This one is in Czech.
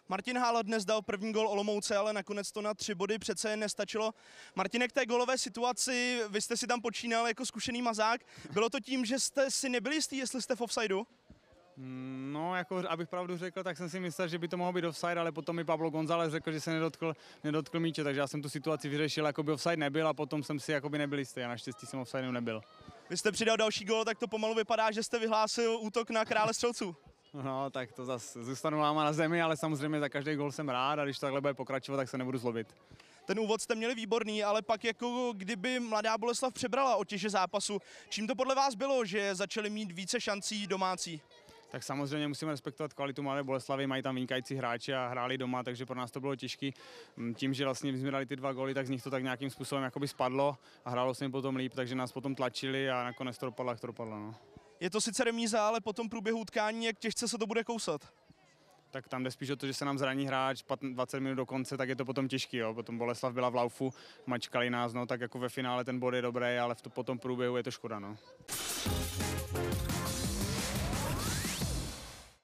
Martin Hála dnes dal první gól Olomouce, ale nakonec to na 3 body přece jen nestačilo. Martine, k té golové situaci, vy jste si tam počínal jako zkušený mazák. Bylo to tím, že jste si nebyli jistý, jestli jste v offsideu? No, jako abych pravdu řekl, tak jsem si myslel, že by to mohlo být offside, ale potom mi Pablo González řekl, že se nedotkl míče, takže já jsem tu situaci vyřešil, jako by offside nebyl a potom jsem si jakoby nebyl jistý a naštěstí jsem offsideu nebyl. Vy jste přidal další gól, tak to pomalu vypadá, že jste vyhlásil útok na krále střelců. No, tak to zase zůstanu náma na zemi, ale samozřejmě za každý gól jsem rád a když takhle bude pokračovat, tak se nebudu zlobit. Ten úvod jste měli výborný, ale pak jako kdyby Mladá Boleslav přebrala otěže zápasu. Čím to podle vás bylo, že začali mít více šancí domácí? Tak samozřejmě musíme respektovat kvalitu Mladé Boleslavy, mají tam vynikající hráči a hráli doma, takže pro nás to bylo těžké. Tím, že vlastně jsme dali ty 2 góly, tak z nich to tak nějakým způsobem jakoby spadlo a hrálo se jim potom líp, takže nás potom tlačili a nakonec to dopadlo, jak to dopadlo. No. Je to sice remíza, ale po tom průběhu utkání, jak těžce se to bude kousat? Tak tam jde spíš o to, že se nám zraní hráč 20 minut do konce, tak je to potom těžký. Jo. Potom Boleslav byla v laufu, mačkali nás, no, tak jako ve finále ten bod je dobrý, ale po tom průběhu je to škoda. No.